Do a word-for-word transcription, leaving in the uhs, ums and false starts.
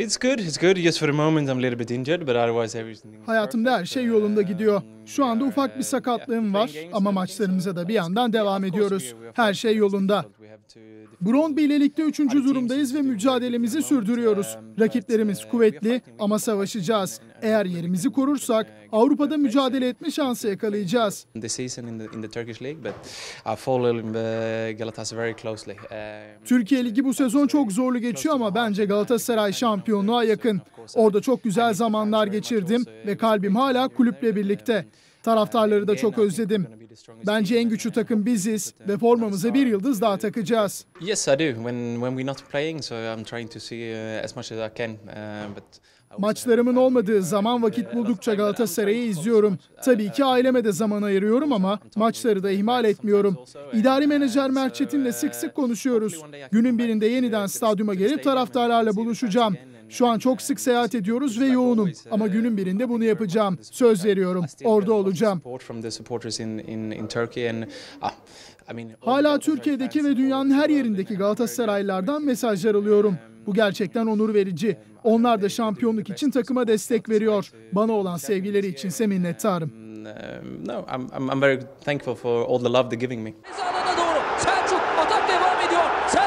It's good. It's good. Just for the moment I'm a little bit injured, but otherwise everything is Hayatımda her şey yolunda gidiyor. Şu anda ufak bir sakatlığım var ama maçlarımıza da bir yandan devam ediyoruz. Her şey yolunda. Brøndby ile ligde üçüncü durumdayız ve mücadelemizi sürdürüyoruz. Rakiplerimiz kuvvetli ama savaşacağız. Eğer yerimizi korursak Avrupa'da mücadele etme şansı yakalayacağız. Türkiye Ligi bu sezon çok zorlu geçiyor ama bence Galatasaray şampiyonluğa yakın. Orada çok güzel zamanlar geçirdim ve kalbim hala kulüple birlikte. Taraftarları da çok özledim. Bence en güçlü takım biziz ve formamıza bir yıldız daha takacağız. Yes, I do. When when we're not playing, so I'm trying to see as much as I can. But Maçlarımın olmadığı zaman vakit buldukça Galatasaray'ı izliyorum. Tabii ki aileme de zaman ayırıyorum ama maçları da ihmal etmiyorum. İdari menajer Mert Çetin'le sık sık konuşuyoruz. Günün birinde yeniden stadyuma gelip taraftarlarla buluşacağım. Şu an çok sık seyahat ediyoruz ve yoğunum. Ama günün birinde bunu yapacağım. Söz veriyorum. Orada olacağım. Hala Türkiye'deki ve dünyanın her yerindeki Galatasaraylılardan mesajlar alıyorum. Bu gerçekten onur verici. Onlar da şampiyonluk için takıma destek veriyor. Bana olan sevgileri içinse minnettarım. No, I'm I'm very thankful for all the love they're giving me. Doğru. Selçuk atak devam ediyor.